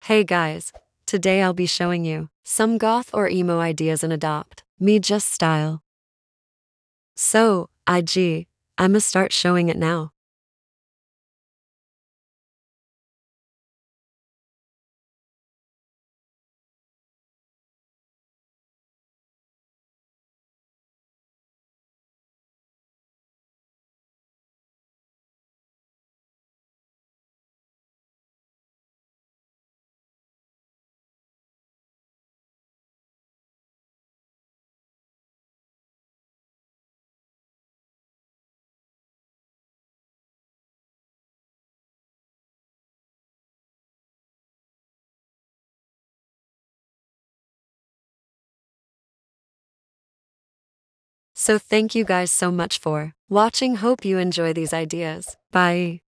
Hey guys, today I'll be showing you some goth or emo ideas in Adopt Me Just style. So, I'ma start showing it now. So thank you guys so much for watching. Hope you enjoy these ideas. Bye.